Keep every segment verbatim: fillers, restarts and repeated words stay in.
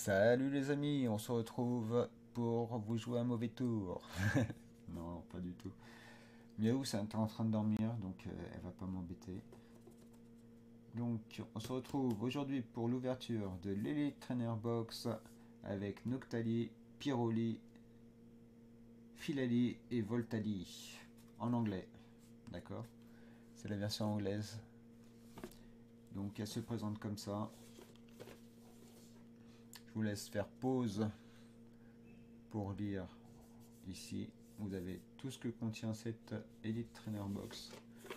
Salut les amis, on se retrouve pour vous jouer un mauvais tour. Non, pas du tout. Miaou, c'est en train de dormir, donc euh, elle va pas m'embêter. Donc, on se retrouve aujourd'hui pour l'ouverture de l'Elite Trainer Box avec Noctali, Pyroli, Filali et Voltali en anglais. D'accord? C'est la version anglaise. Donc, elle se présente comme ça. Je vous laisse faire pause pour lire ici. Vous avez tout ce que contient cette Elite Trainer Box.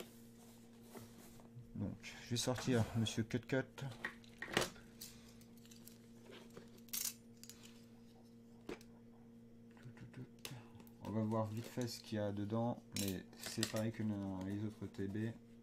Donc, je vais sortir Monsieur Cut Cut. On va voir vite fait ce qu'il y a dedans, mais c'est pareil que dans les autres T B.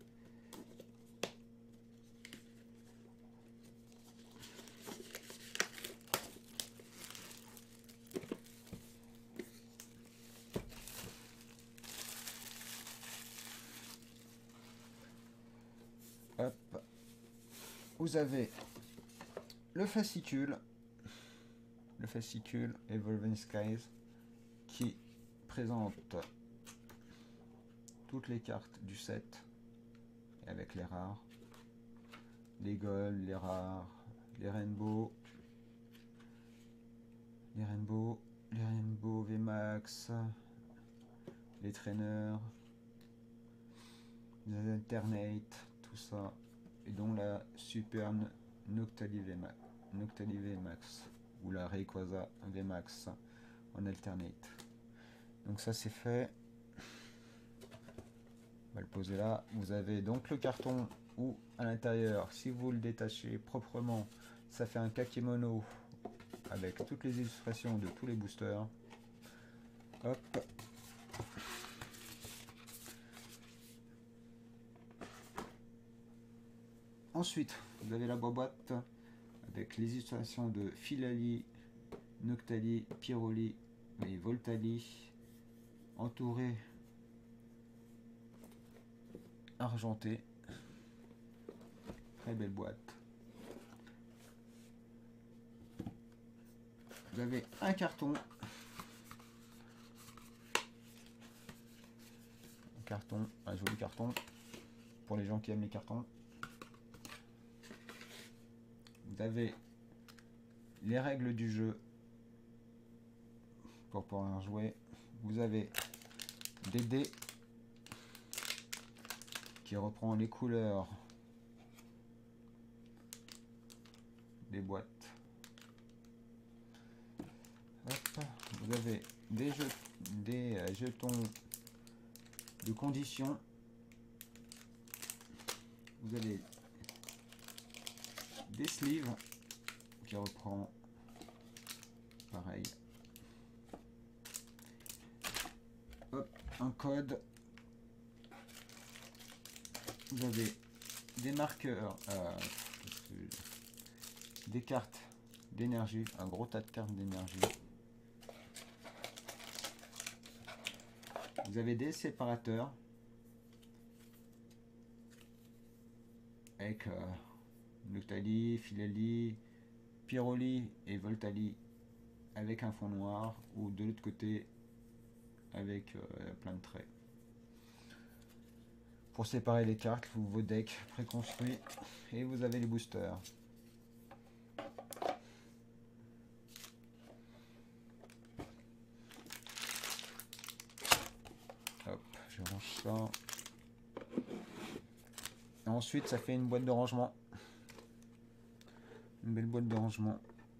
Hop. Vous avez le fascicule, le fascicule Evolving Skies, qui présente toutes les cartes du set, avec les rares, les gold, les rares, les rainbows, les rainbows, les rainbows V MAX, les traîneurs, les alternates, tout ça, et dont la Super Noctali V MAX, Noctali V MAX ou la Rayquaza V MAX en alternate. Donc ça c'est fait. On va le poser là. Vous avez donc le carton où à l'intérieur, si vous le détachez proprement, ça fait un kakémono avec toutes les illustrations de tous les boosters. Hop. Ensuite, vous avez la boîte avec les illustrations de Filali, Noctali, Pyroli et Voltali, entouré argenté. Très belle boîte. Vous avez un carton. Un carton, un joli carton pour les gens qui aiment les cartons. Vous avez les règles du jeu pour pouvoir jouer. Vous avez des dés qui reprend les couleurs des boîtes. Hop. Vous avez des, jeux, des euh, jetons de conditions. Vous avez des sleeves qui reprend pareil. Hop, un code. Vous avez des marqueurs, euh, des cartes d'énergie, un gros tas de cartes d'énergie. Vous avez des séparateurs avec euh, Noctali, Filali, Pyroli et Voltali avec un fond noir ou de l'autre côté avec euh, plein de traits. Pour séparer les cartes, vous vos decks préconstruits et vous avez les boosters. Hop, je range ça. Et ensuite, ça fait une boîte de rangement. Une belle boîte de rangement.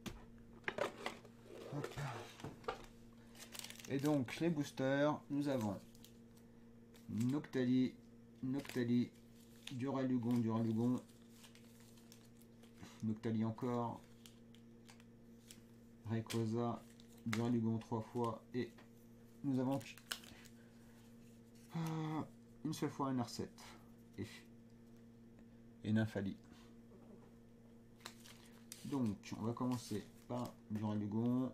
Hop. Et donc, les boosters, nous avons Noctali, Noctali, Duralugon, Duralugon, Noctali encore, Rayquaza, Duralugon trois fois, et nous avons euh, une seule fois un R sept et, et Nymphali. Donc, on va commencer par Duralugon.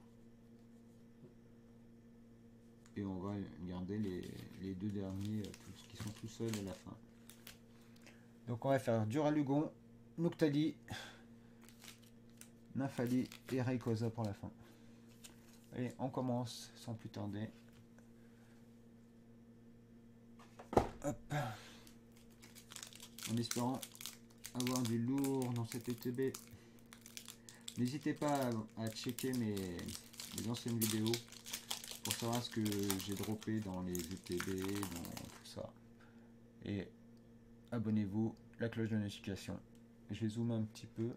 Et on va garder les, les deux derniers tous, qui sont tout seuls à la fin. Donc on va faire Duralugon, Noctali, Nymphali et Rayquaza pour la fin. Allez, on commence sans plus tarder. Hop. En espérant avoir du lourd dans cette E T B. N'hésitez pas à, à checker mes, mes anciennes vidéos pour savoir ce que j'ai droppé dans les E T B, dans tout ça. Et abonnez-vous, la cloche de notification. Je vais zoomer un petit peu.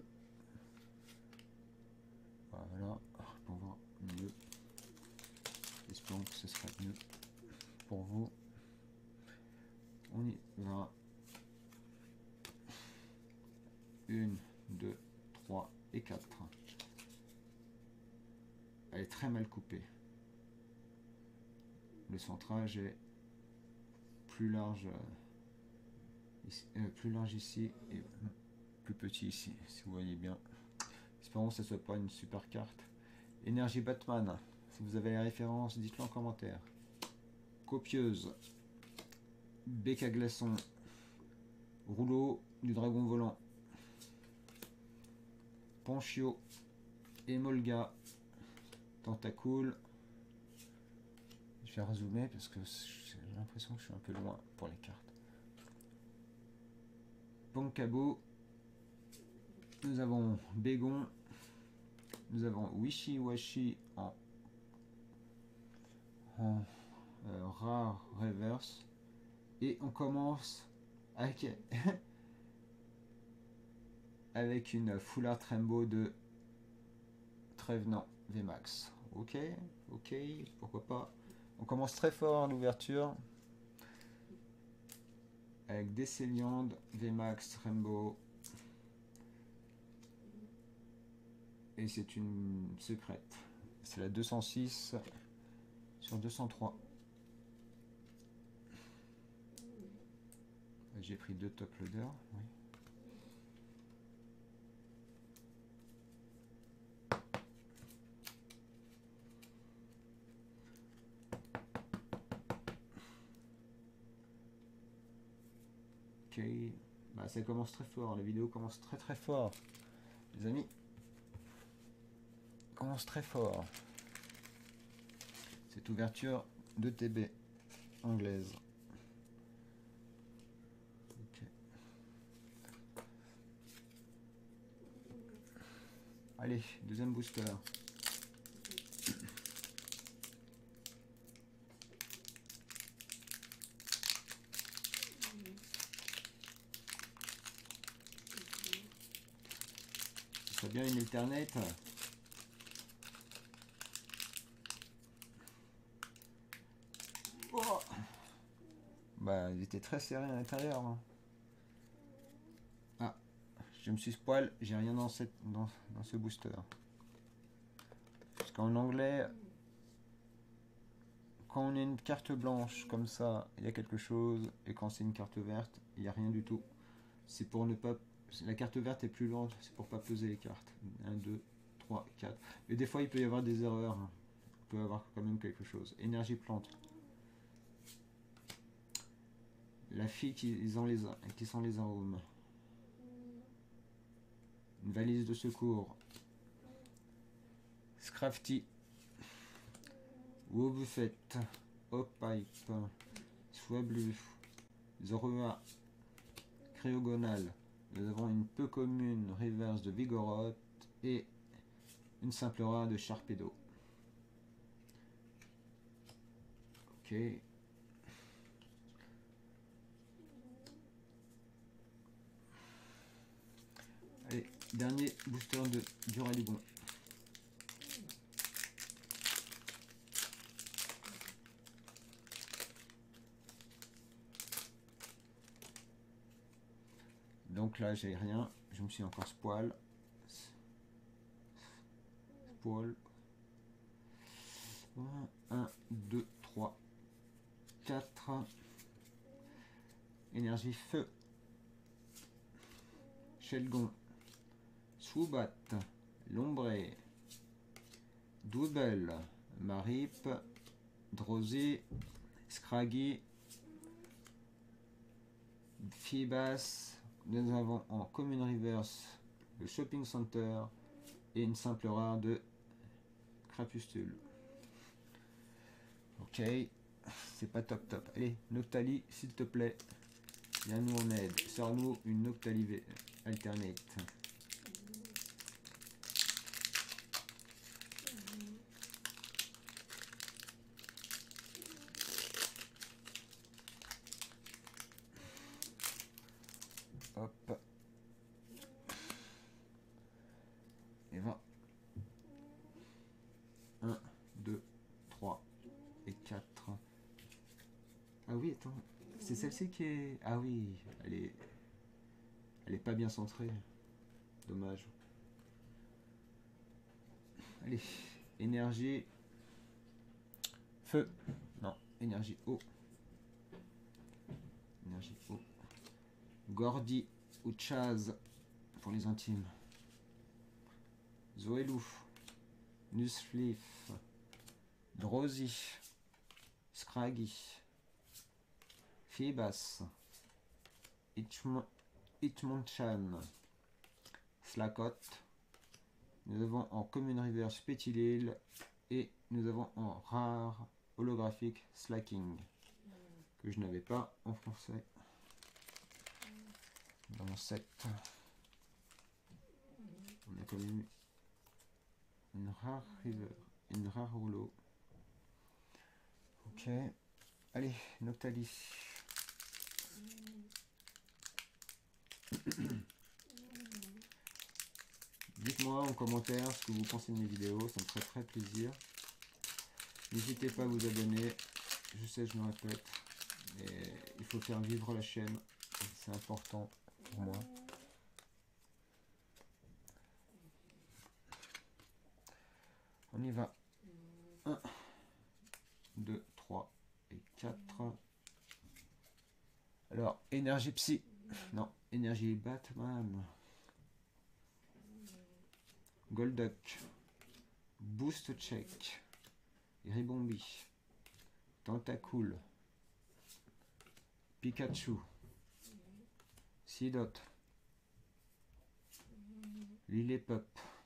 Voilà, pour voir mieux. Espérons que ce sera mieux pour vous. On y va. Une, deux, trois et quatre. Elle est très mal coupée. Le centrage est plus large ici, euh, plus large ici et plus petit ici, si vous voyez bien. Espérons que ce ne soit pas une super carte. Énergie Batman. Si vous avez la référence, dites-le en commentaire. Copieuse. Bec à glaçon. Rouleau du dragon volant. Ponchio. Emolga. Tentacool. Je vais rezoomer parce que j'ai l'impression que je suis un peu loin pour les cartes. Ponkabo. Nous avons Bégon. Nous avons Wishy Washi en, en euh, rare reverse. Et on commence avec, avec une Full Art Rainbow de Trevenant V max. Ok, ok, pourquoi pas. On commence très fort l'ouverture avec Décéliande V max Rainbow. Et c'est une secrète. C'est la deux cent six sur deux cent trois. J'ai pris deux top loaders. Oui. Ok. Bah, ça commence très fort. La vidéo commence très très fort. Les amis. Commence très fort. Cette ouverture de T B anglaise. Okay. Allez, deuxième booster. Ce serait bien une Ethernet. Oh, bah, il était très serré à l'intérieur. Hein. Ah, je me suis spoil, j'ai rien dans, cette, dans, dans ce booster. Parce qu'en anglais, quand on a une carte blanche comme ça, il y a quelque chose. Et quand c'est une carte verte, il n'y a rien du tout. C'est pour ne pas... La carte verte est plus lourde, c'est pour pas peser les cartes. un, deux, trois, quatre. Mais des fois, il peut y avoir des erreurs. On peut avoir quand même quelque chose. Énergie plante. La fille qui, ils ont les, qui sent les arômes. Une valise de secours. Scrafty. Wobuffet. Hop-Pipe. Swablu. Zorua. Cryogonal. Nous avons une peu commune reverse de Vigoroth et une simple rare de Sharpedo. Ok. Allez, dernier booster de Duraludon. Donc là, j'ai rien. Je me suis encore spoil. Spoil. un, deux, trois, quatre. Énergie feu. Shelgon. Swoobat. Lombré. Double. Marip. Drowsy. Scraggy. Fibas. Nous avons en Commune Reverse le Shopping Center, et une simple rare de crapustule. Ok, c'est pas top top. Allez, Noctali, s'il te plaît, viens-nous en aide. Sors-nous une Noctali alternate. Hop. Et vingt. un, deux, trois et quatre. Ah oui, attends. C'est celle-ci qui est... Ah oui, elle est... Elle est pas bien centrée. Dommage. Allez, énergie... Feu. Non, énergie eau. Énergie eau. Gordy ou Chaz pour les intimes. Zoelou. Nusflif. Drowsy. Scraggy. Phoebas. Hitmonchan. Slacot. Nous avons en Common Reverse Petilil et nous avons en rare holographique Slacking que je n'avais pas en français dans mon set. On a quand même une rare river, une rare holo. Ok, allez, Noctali. Dites-moi en commentaire ce que vous pensez de mes vidéos, ça me ferait très plaisir. N'hésitez pas à vous abonner, je sais, je me répète, mais il faut faire vivre la chaîne, c'est important pour moi. On y va. un, deux, trois et quatre. Alors, énergie psy. Non, énergie Batman. Golduck. Boost check. Ribombi. Tentacool. Pikachu. Seedot. Lillepop.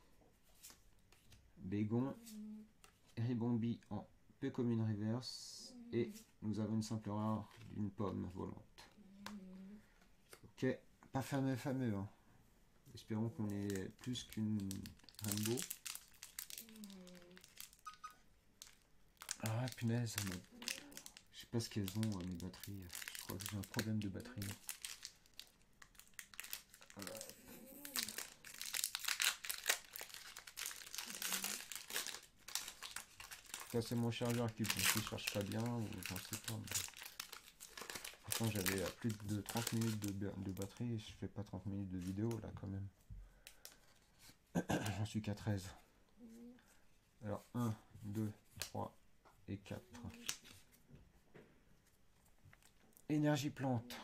Bégon. Ribombi en peu commune reverse. Et nous avons une simple rare d'une pomme volante. Ok, pas fameux fameux. Hein. Espérons qu'on ait plus qu'une rainbow. Ah punaise, mais... je sais pas ce qu'elles ont mes batteries. Je crois que j'ai un problème de batterie. Voilà. Ça c'est mon chargeur qui ne charge pas bien, ou j'en sais pas. Mais... pourtant j'avais plus de trente minutes de, de batterie et je fais pas trente minutes de vidéo là quand même. J'en suis qu'à treize. Alors un, deux, trois et quatre. Énergie plante.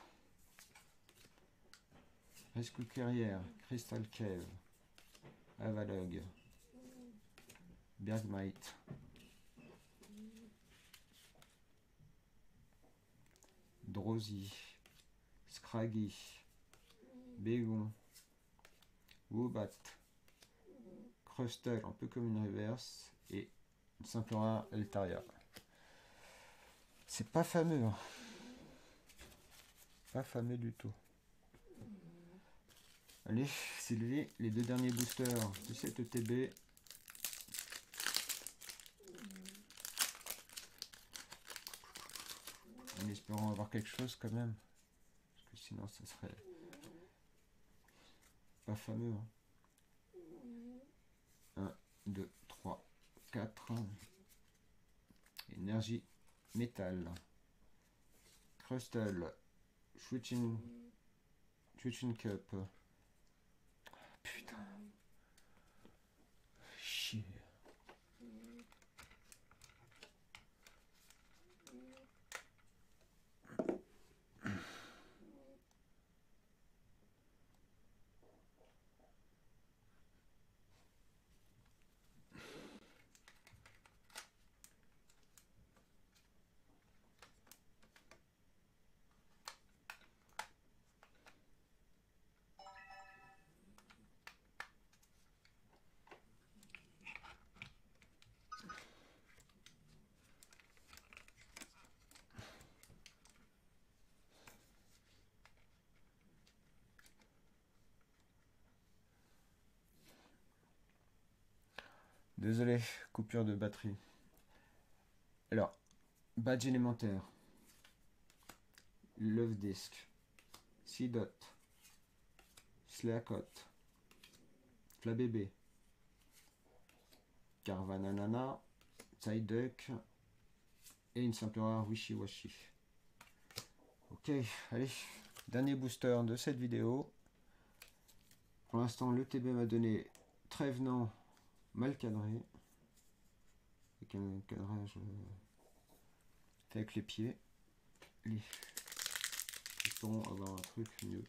Rescue Carrière, Crystal Cave, Avalog, Bergmite, Drowsy, Scraggy, Bégon, Woobat, Crustle, un peu comme une reverse, et une simple rare Altaria. C'est pas fameux, hein. Pas fameux du tout. Allez, Sylvie, les deux derniers boosters de cette E T B. En espérant avoir quelque chose quand même. Parce que sinon, ça serait pas fameux. Hein. un, deux, trois, quatre. Énergie métal. Crustle. Switching, switching Cup. Putain. Chier. Désolé, coupure de batterie. Alors, badge élémentaire. Love Disk. C-Dot. Slackot. Flabébé. Carvananana. Psyduck. Et une simple rare Wishy Washy. Ok, allez. Dernier booster de cette vidéo. Pour l'instant, le T B m'a donné Trevenant mal cadré. Avec un cadrage euh, fait avec les pieds. Allez. Espérons avoir un truc mieux.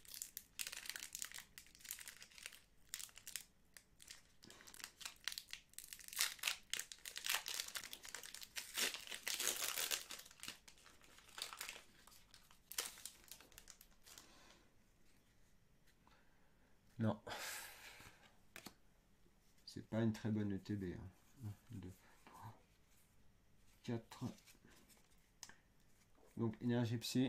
Non. C'est pas une très bonne E T B. un, deux, trois, quatre. Donc, Énergie Psy.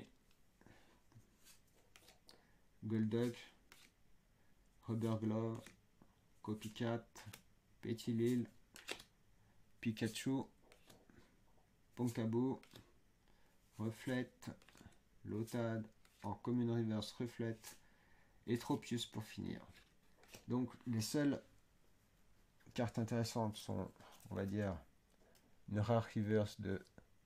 Golduck. Rubber Glove. Copycat. Pétilil. Pikachu. Ponkabo. Reflète. Lotad. En Common Reverse Reflète. Et Tropius pour finir. Donc, les seules cartes intéressantes sont, on va dire, une rare reverse de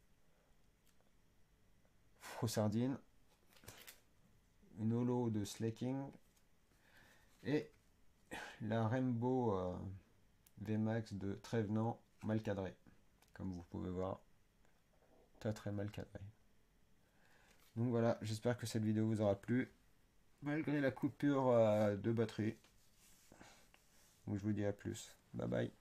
Frossardine, une holo de Slaking et la Rainbow euh, V MAX de Trevenant mal cadré. Comme vous pouvez voir, très très mal cadré. Donc voilà, j'espère que cette vidéo vous aura plu, malgré la coupure euh, de batterie. Donc je vous dis à plus. Bye bye.